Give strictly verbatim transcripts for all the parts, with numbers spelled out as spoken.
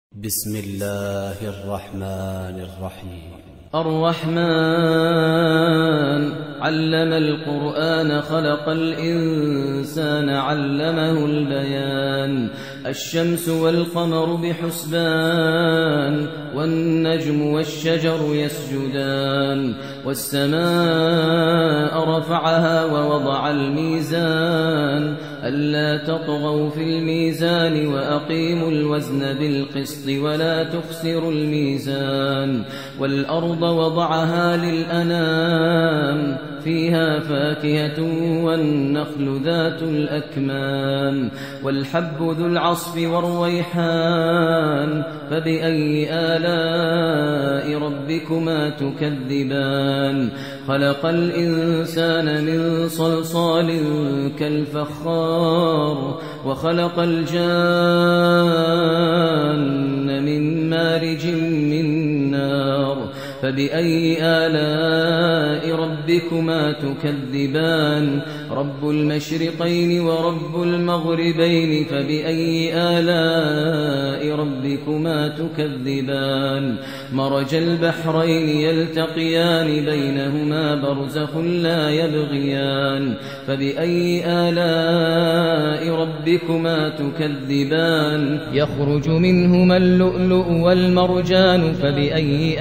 بسم الله الرحمن الرحيم. الرحمن علم القرآن خلق الإنسان علمه البيان. الشمس والقمر بحسبان والنجم والشجر يسجدان والسماء رفعها ووضع الميزان ألا تطغوا في الميزان وأقيموا الوزن بالقسط ولا تخسروا الميزان والأرض وضعها للأنام فيها فاكهة والنخل ذات الأكمام والحب ذو العصف والريحان فبأي آلاء ربكما تكذبان. خلق الإنسان من صلصال كالفخار وخلق الجان من مارج من نار فبأي آلاء ربكما تكذبان. رب المشرقين ورب المغربين فبأي آلاء ربكما تكذبان. مرج البحرين يلتقيان بينهما برزخ لا يبغيان فبأي آلاء ربكما تكذبان. يخرج منهما اللؤلؤ والمرجان فبأي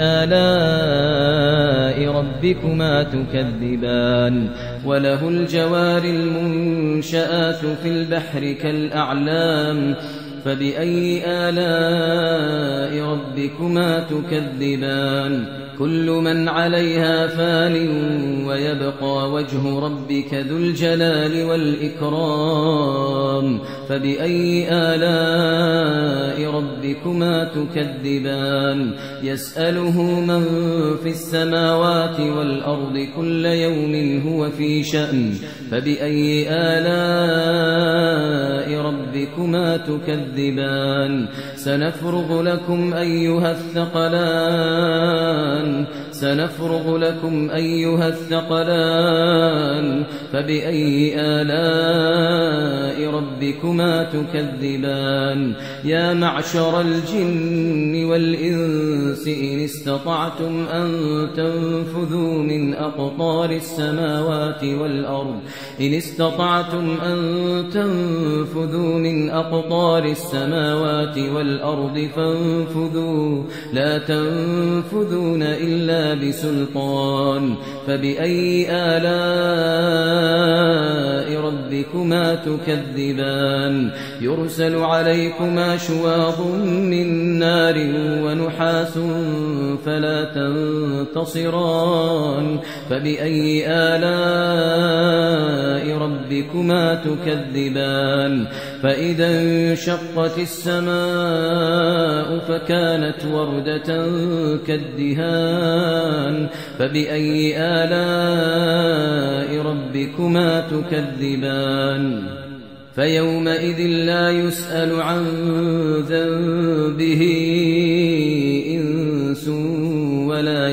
آلاء ربكما تكذبان. وله الجوار المنشآت في البحر كالأعلام فبأي آلاء ربكما تكذبان. كل من عليها فان ويبقى وجه ربك ذو الجلال والإكرام فبأي آلاء ربكما تكذبان. يسأله من في السماوات والأرض كل يوم هو في شأن فبأي آلاء ربكما تكذبان. سنفرغ لكم أيها الثقلان سنفرغ لكم أيها الثقلان فبأي آلاء ربكما تكذبان. يا معشر الجن والإنس إن استطعتم أن تنفذوا من أقطار السماوات والأرض إن استطعتم أن تنفذوا من أقطار السماوات والأرض فانفذوا لا تنفذون إلا بسلطان فبأي آلاء ربكما تكذبان. يرسل عليكما شواظ من نار ونحاس فلا تنتصران فبأي آلاء ربكما تكذبان. فإذا انشقت السماء فكانت وردة كالدهان فبأي آلاء ربكما تكذبان. فيومئذ لا يسأل عن ذنبه إنس ولا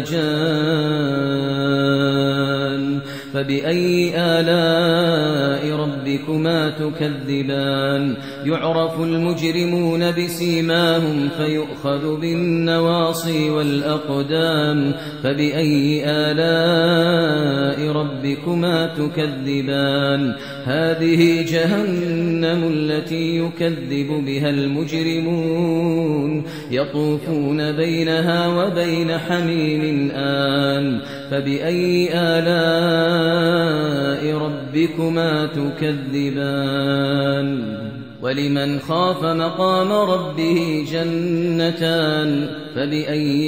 جان فبأي آلاء ربكما تكذبان. يعرف المجرمون بسيماهم فيؤخذ بالنواصي والأقدام فبأي آلاء ربكما تكذبان. هذه جهنم التي يكذب بها المجرمون يطوفون بينها وبين حميم آن فبأي آلاء ربكما تكذبان. ولمن خاف مقام ربه جنتان فبأي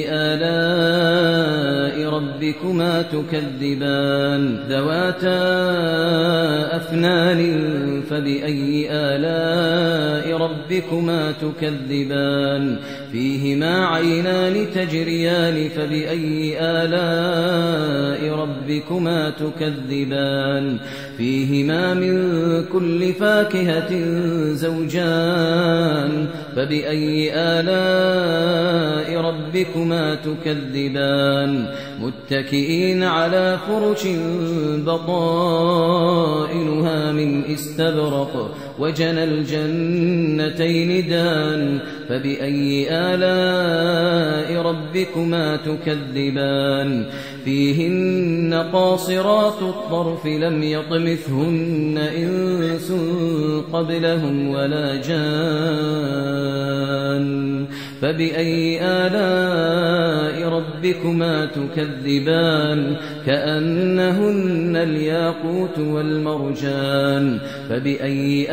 آلاء ربكما تكذبان. ذواتا أفنان فبأي آلاء ربكما تكذبان. فيهما عينان تجريان فبأي آلاء ربكما تكذبان. فيهما من كل فاكهة زوجان فبأي آلاء ربكما تكذبان. متكئين على فرش بطائنها من استبرق وجنى الجنتين دان فبأي آلاء ربكما تكذبان فيهن قاصرات الطرف لم يطمثهن إنس قبلهم ولا جان فبأي آلاء ربكما تكذبان كأنهن الياقوت والمرجان فبأي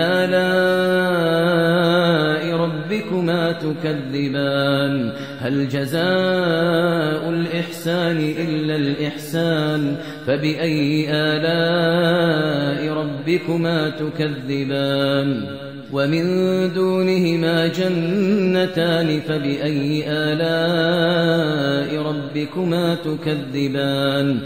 آلاء ربكما تكذبان هل جزاء الإحسان إلا الإحسان فبأي آلاء ربكما تكذبان ومن دونهما جنتان فبأي آلاء ربكما تكذبان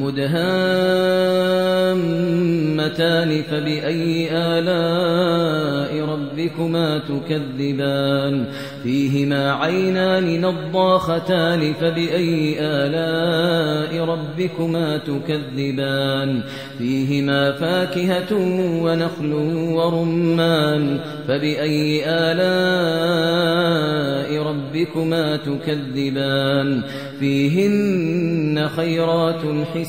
مدهامتان فبأي آلاء ربكما تكذبان فيهما عينان نضاختان فبأي آلاء ربكما تكذبان فيهما فاكهة ونخل ورمان فبأي آلاء ربكما تكذبان فيهن خيرات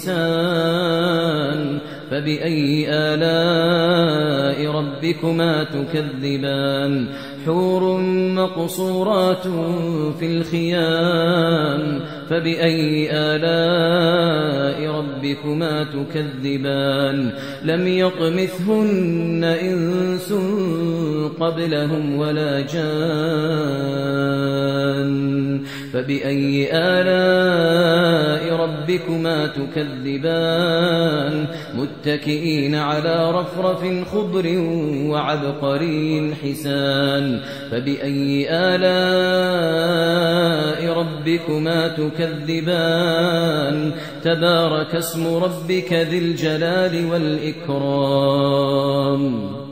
حسان فبأي آلاء ربكما تكذبان حور مقصورات في الخيام فبأي آلاء ربكما تكذبان لم يطمثهن إنس قبلهم ولا جان فبأي آلاء ربكما تكذبان متكئين على رفرف خضر وعبقري حسان فبأي آلاء ربكما تكذبان تبارك اسم ربك ذي الجلال والإكرام